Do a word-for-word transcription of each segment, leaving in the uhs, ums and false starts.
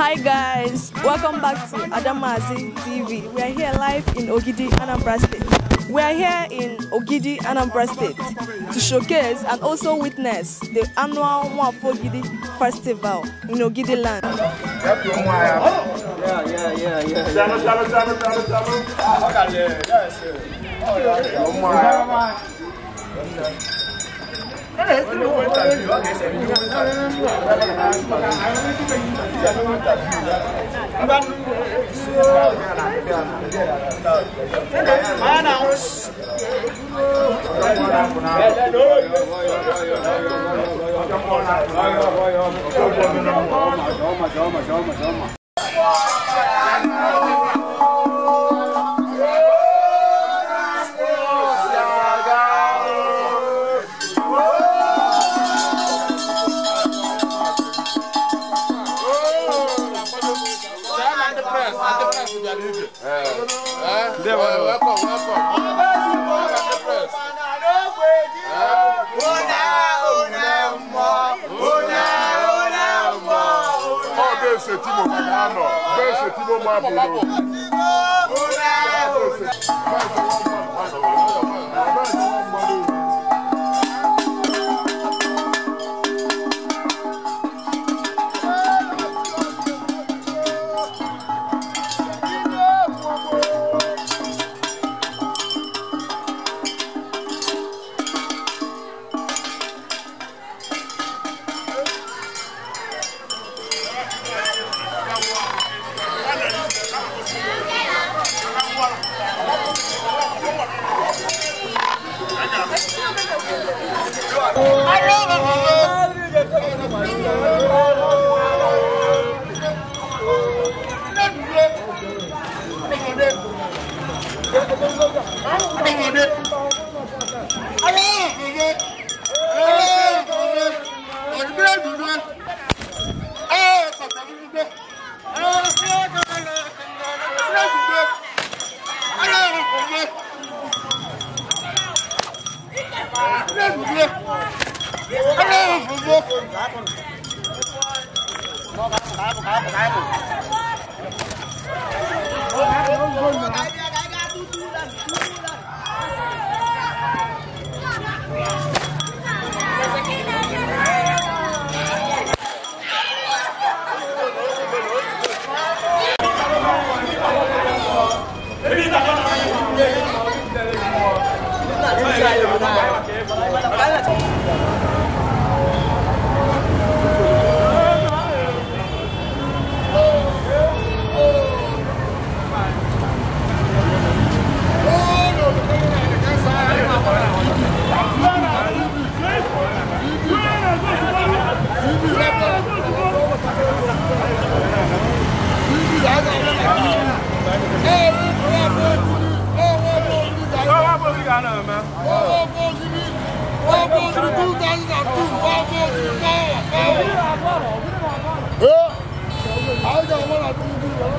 Hi guys, welcome back to Adamazi T V. We are here live in Ogidi, Anambra State. We are here in Ogidi, Anambra State to showcase and also witness the annual Nwafor Ogidi Festival in Ogidi land. Yeah, yeah, yeah, yeah. Chalo, chalo, chalo, chalo, chalo. Ah, okay, yes. Oh, yeah. Oh my. Welcome, welcome.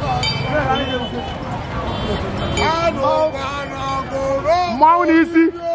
Maunisi